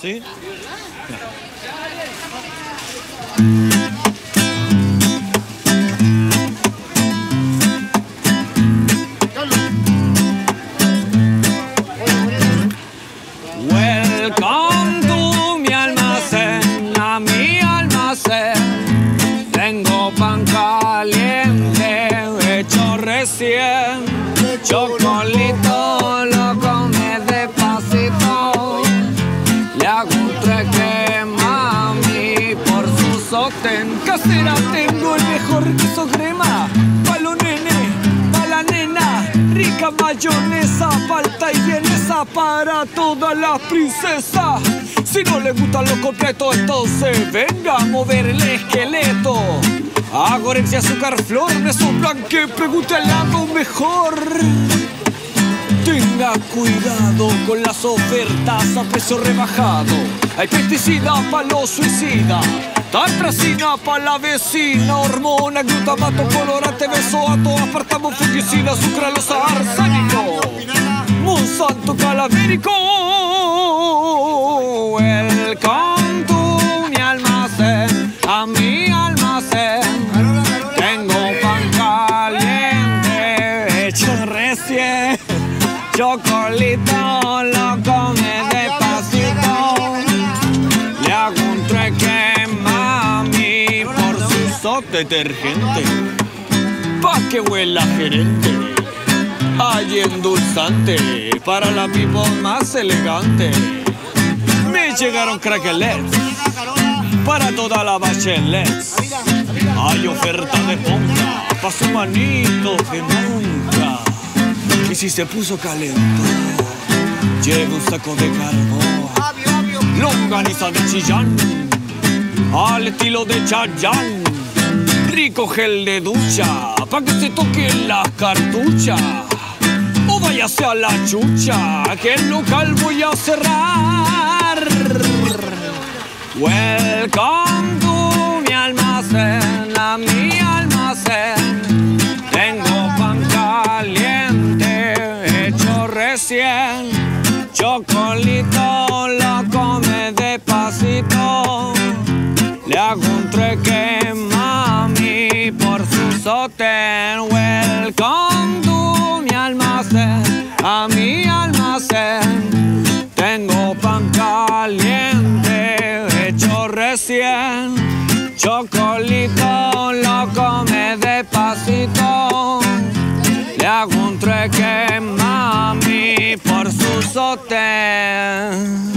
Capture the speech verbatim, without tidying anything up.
¿Sí? Welcome to mi almacén, a mi almacén. Tengo pan caliente, hecho recién. Chocolito lo come despacito. Le hago un treque, mami, por su sostén. Casera, tengo el mejor queso crema. Pa' los nenes, pa' la nena. Rica mayonesa, palta y vienesa para todas las princesas. Si no le gustan los completos, entonces venga a mover el esqueleto. Agorencia, azúcar, flor, me soplan que pregunte al lado mejor. Tenga cuidado con las ofertas a precio rebajado. Hay pesticidas para los suicidas, tartracina para la vecina, hormona, glutamato, colorante, benzoato, aspartamo, fungicida, sucralosa, arsénico, Monsanto, calavérico. Welcome to mi almacén, a mi almacén. Tengo pan caliente, hecho recién. Chocolito lo come despacito. Le hago un treque, mami, por su soft detergente. Pa' que huela gerente. Hay endulzante para la people más elegante. Me llegaron craquelets para toda la bachelet. Hay oferta de punta pa' su manito de nunca. Y si se puso calento, lleva un saco de carbón. Longaniza de Chillán, al estilo de Chayanne. Rico gel de ducha, pa' que se toquen las cartuchas. O váyase a la chucha, que el local voy a cerrar. Welcome to mi almacén, a mi almacén. Tengo pan caliente, hecho recién. Chocolito lo come despacito. Le hago un treque, mami, por su sostén. Welcome to mi almacén, a mi almacén. Tengo pan caliente, hecho recién. Chocolito lo come despacito. Le hago un treque, mami, por su sostén.